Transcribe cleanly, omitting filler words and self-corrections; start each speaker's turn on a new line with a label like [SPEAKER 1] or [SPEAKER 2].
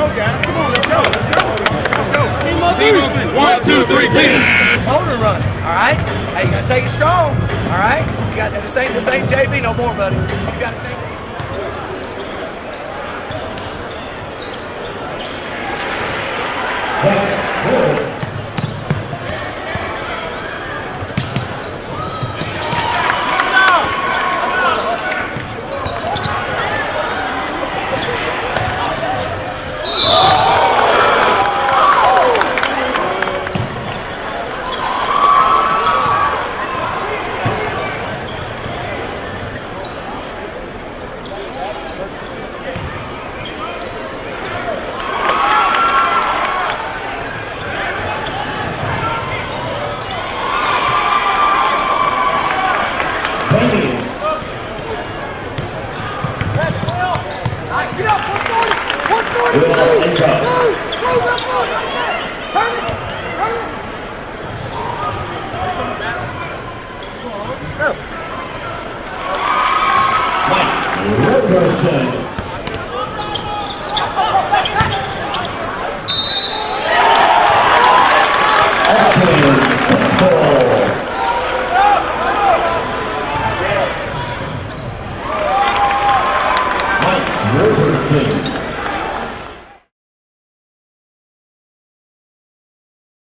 [SPEAKER 1] go, guys. Come on, let's go. Let's go. Let's go.
[SPEAKER 2] Team movement. 1, 2, 3, team.
[SPEAKER 3] Hold and run. All right. Hey, you gotta take it strong. All right. You got this ain't JV no more, buddy. You gotta take it.
[SPEAKER 4] Roberson.